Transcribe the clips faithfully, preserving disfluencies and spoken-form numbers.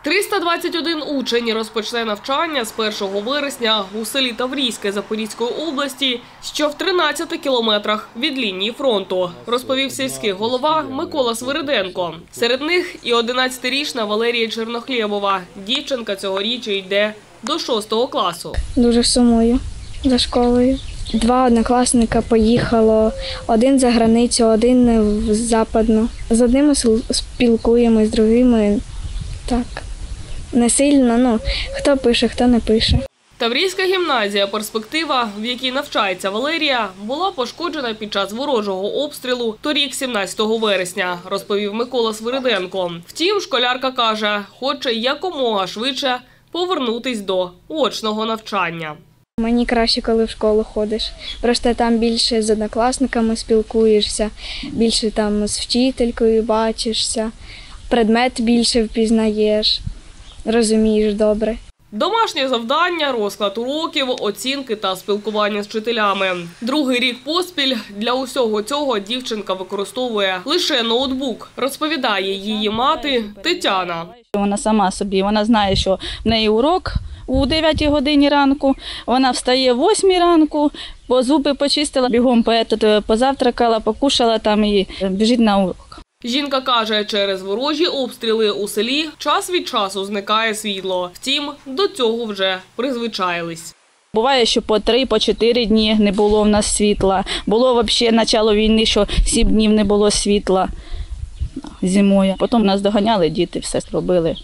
триста двадцять один учень розпочне навчання з першого вересня у селі Таврійське Запорізької області, що в тринадцяти кілометрах від лінії фронту, розповів сільський голова Микола Свириденко. Серед них і одинадцятирічна Валерія Чернохлєбова. Дівчинка цьогоріч йде до шостого класу. Дуже сумую за школою. Два однокласника поїхало, один за границю, один в Западну. З одними спілкуємось, з другими так, не сильно, ну, хто пише, хто не пише. Таврійська гімназія «Перспектива», в якій навчається Валерія, була пошкоджена під час ворожого обстрілу торік сімнадцятого вересня, розповів Микола Свириденко. Втім, школярка каже, хоче якомога швидше повернутись до очного навчання. Мені краще, коли в школу ходиш. Просто там більше з однокласниками спілкуєшся, більше там з вчителькою бачишся, предмет більше впізнаєш, розумієш добре. Домашнє завдання, розклад уроків, оцінки та спілкування з вчителями. Другий рік поспіль для усього цього дівчинка використовує лише ноутбук, розповідає її мати Тетяна. Вона сама собі, вона знає, що в неї урок у дев'ятій годині ранку, вона встає в восьмій ранку, по зуби почистила, бігом позавтракала, покушала там і біжить на урок. Жінка каже, через ворожі обстріли у селі час від часу зникає світло. Втім, до цього вже призвичаїлись. Буває, що по три, по чотири дні не було в нас світла. Було взагалі почало війни, що сім днів не було світла зимою. Потім нас доганяли діти, все зробили.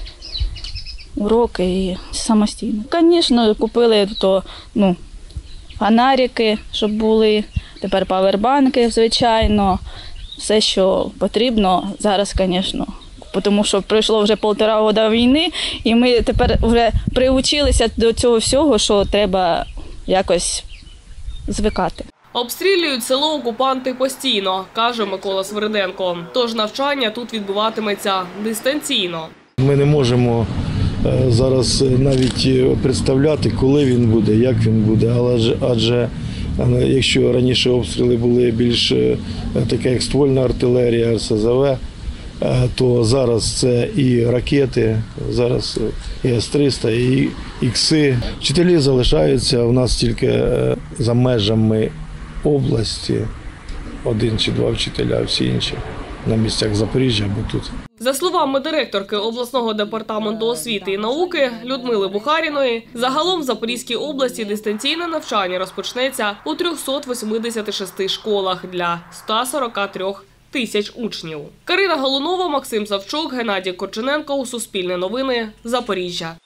Уроки і самостійно. Звісно, купили то, ну, фонарики, щоб були, тепер павербанки, звичайно. Все, що потрібно зараз, звісно, тому що пройшло вже півтора року війни, і ми тепер вже приучилися до цього всього, що треба якось звикати. Обстрілюють село окупанти постійно, каже Микола Свириденко. Тож навчання тут відбуватиметься дистанційно. Ми не можемо зараз навіть представляти, коли він буде, як він буде, але адже якщо раніше обстріли були більш таке, як ствольна артилерія, ер ес зет ве, то зараз це і ракети, зараз і ес триста, і ікси. Вчителі залишаються у нас тільки за межами області, один чи два вчителя, всі інші на місцях Запоріжжя або тут. За словами директорки обласного департаменту освіти і науки Людмили Бухаріної, загалом в Запорізькій області дистанційне навчання розпочнеться у трьохсот восьмидесяти шести школах для ста сорока трьох тисяч учнів. Карина Голунова, Максим Савчук, Геннадій Корчененко. У Суспільне новини. Запоріжжя.